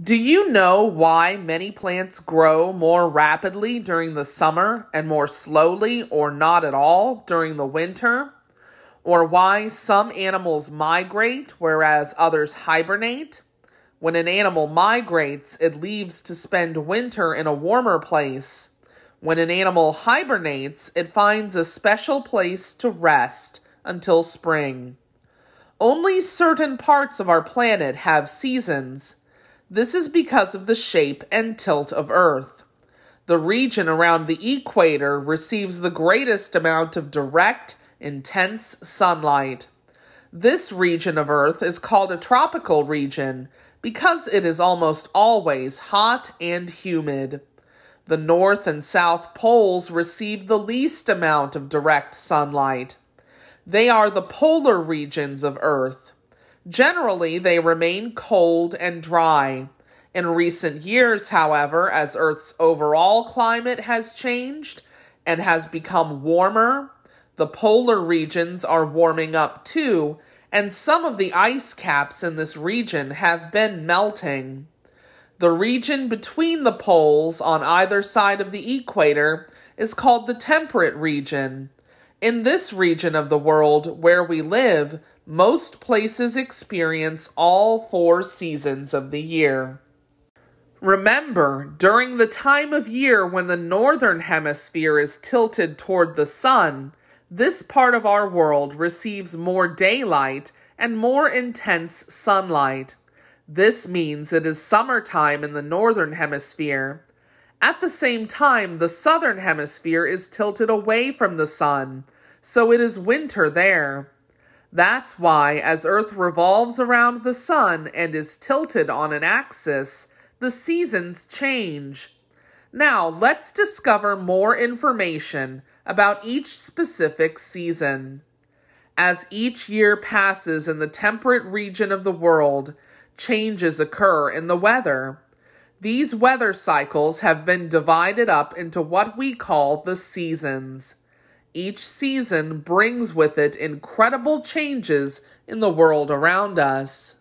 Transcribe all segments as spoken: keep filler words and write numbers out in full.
Do you know why many plants grow more rapidly during the summer and more slowly or not at all during the winter? Or why some animals migrate whereas others hibernate? When an animal migrates, it leaves to spend winter in a warmer place. When an animal hibernates, it finds a special place to rest until spring. Only certain parts of our planet have seasons. This is because of the shape and tilt of Earth. The region around the equator receives the greatest amount of direct, intense sunlight. This region of Earth is called a tropical region because it is almost always hot and humid. The North and South poles receive the least amount of direct sunlight. They are the polar regions of Earth. Generally, they remain cold and dry. In recent years, however, as Earth's overall climate has changed and has become warmer, the polar regions are warming up too, and some of the ice caps in this region have been melting. The region between the poles on either side of the equator is called the temperate region. In this region of the world where we live, most places experience all four seasons of the year. Remember, during the time of year when the northern hemisphere is tilted toward the sun, this part of our world receives more daylight and more intense sunlight. This means it is summertime in the northern hemisphere. At the same time, the southern hemisphere is tilted away from the sun, so it is winter there. That's why, as Earth revolves around the sun and is tilted on an axis, the seasons change. Now, let's discover more information about each specific season. As each year passes in the temperate region of the world, changes occur in the weather. These weather cycles have been divided up into what we call the seasons. Each season brings with it incredible changes in the world around us.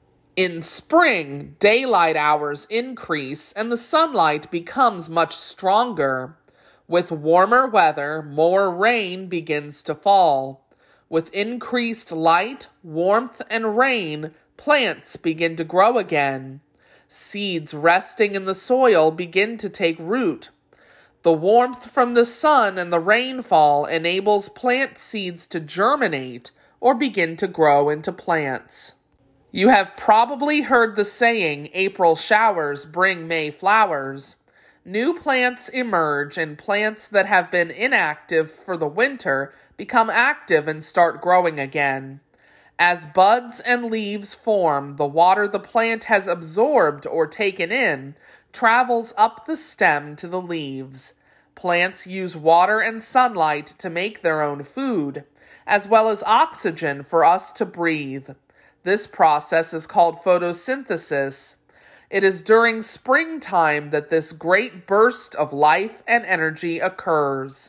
In spring, daylight hours increase and the sunlight becomes much stronger. With warmer weather, more rain begins to fall. With increased light, warmth, and rain, plants begin to grow again. Seeds resting in the soil begin to take root. The warmth from the sun and the rainfall enables plant seeds to germinate or begin to grow into plants. You have probably heard the saying, April showers bring May flowers. New plants emerge and plants that have been inactive for the winter become active and start growing again. As buds and leaves form, the water the plant has absorbed or taken in travels up the stem to the leaves. Plants use water and sunlight to make their own food, as well as oxygen for us to breathe. This process is called photosynthesis. It is during springtime that this great burst of life and energy occurs.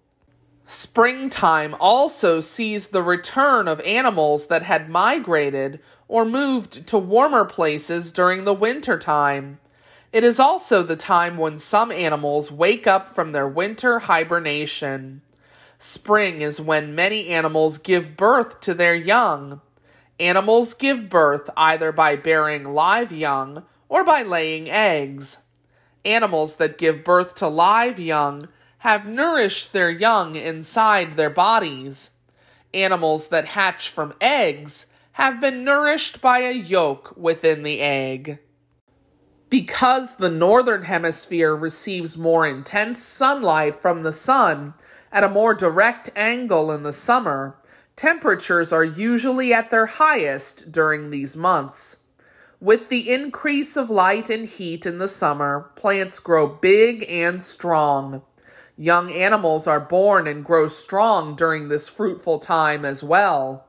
Springtime also sees the return of animals that had migrated or moved to warmer places during the winter time. It is also the time when some animals wake up from their winter hibernation. Spring is when many animals give birth to their young. Animals give birth either by bearing live young or by laying eggs. Animals that give birth to live young have nourished their young inside their bodies. Animals that hatch from eggs have been nourished by a yolk within the egg. Because the northern hemisphere receives more intense sunlight from the sun at a more direct angle in the summer, temperatures are usually at their highest during these months. With the increase of light and heat in the summer, plants grow big and strong. Young animals are born and grow strong during this fruitful time as well.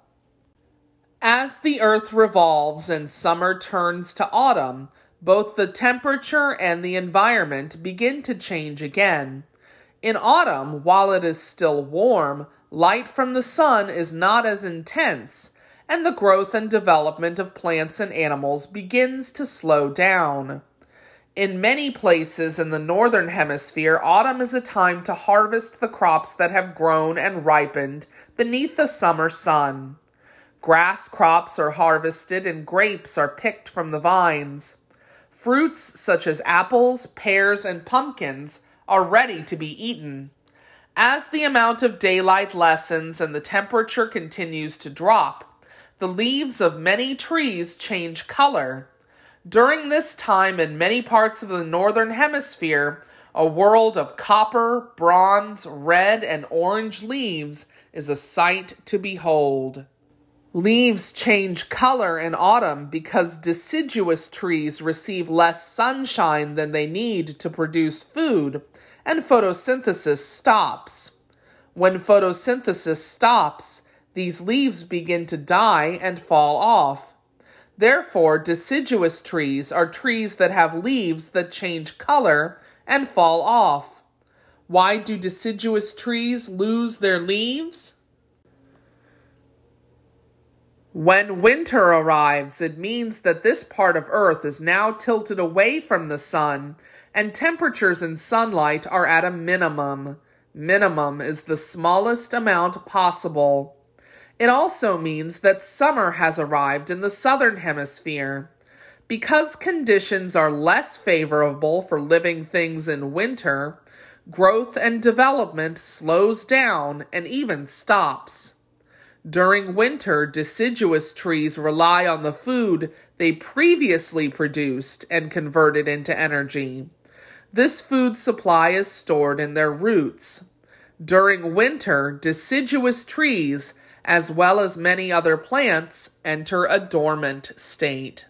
As the earth revolves and summer turns to autumn, both the temperature and the environment begin to change again. In autumn, while it is still warm, light from the sun is not as intense, and the growth and development of plants and animals begins to slow down. In many places in the northern hemisphere, autumn is a time to harvest the crops that have grown and ripened beneath the summer sun. Grass crops are harvested and grapes are picked from the vines. Fruits such as apples, pears, and pumpkins are ready to be eaten. As the amount of daylight lessens and the temperature continues to drop, the leaves of many trees change color. During this time in many parts of the northern hemisphere, a world of copper, bronze, red, and orange leaves is a sight to behold. Leaves change color in autumn because deciduous trees receive less sunshine than they need to produce food, and photosynthesis stops. When photosynthesis stops, these leaves begin to die and fall off. Therefore, deciduous trees are trees that have leaves that change color and fall off. Why do deciduous trees lose their leaves? When winter arrives, it means that this part of Earth is now tilted away from the sun, and temperatures in sunlight are at a minimum. Minimum is the smallest amount possible. It also means that summer has arrived in the southern hemisphere. Because conditions are less favorable for living things in winter, growth and development slows down and even stops. During winter, deciduous trees rely on the food they previously produced and converted into energy. This food supply is stored in their roots. During winter, deciduous trees, as well as many other plants, enter a dormant state.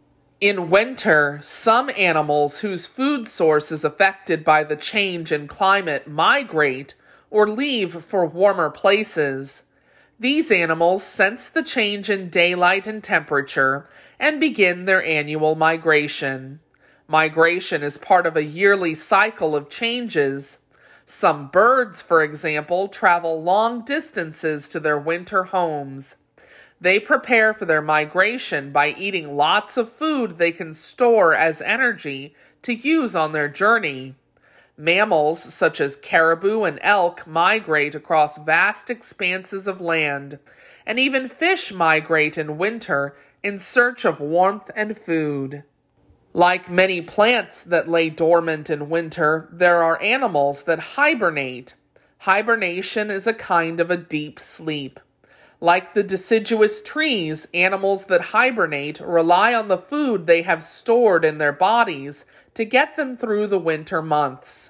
In winter, some animals whose food source is affected by the change in climate migrate or leave for warmer places. These animals sense the change in daylight and temperature and begin their annual migration. Migration is part of a yearly cycle of changes. Some birds, for example, travel long distances to their winter homes. They prepare for their migration by eating lots of food they can store as energy to use on their journey. Mammals, such as caribou and elk, migrate across vast expanses of land, and even fish migrate in winter in search of warmth and food. Like many plants that lay dormant in winter, there are animals that hibernate. Hibernation is a kind of a deep sleep. Like the deciduous trees, animals that hibernate rely on the food they have stored in their bodies to get them through the winter months.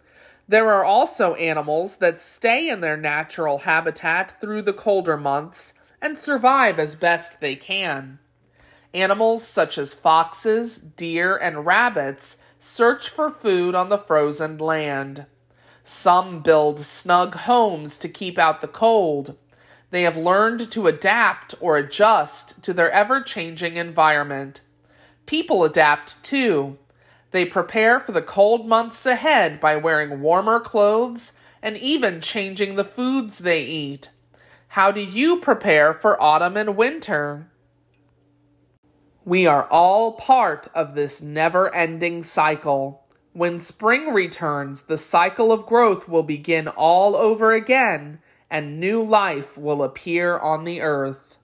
There are also animals that stay in their natural habitat through the colder months and survive as best they can. Animals such as foxes, deer, and rabbits search for food on the frozen land. Some build snug homes to keep out the cold. They have learned to adapt or adjust to their ever-changing environment. People adapt too. They prepare for the cold months ahead by wearing warmer clothes and even changing the foods they eat. How do you prepare for autumn and winter? We are all part of this never-ending cycle. When spring returns, the cycle of growth will begin all over again, and new life will appear on the earth.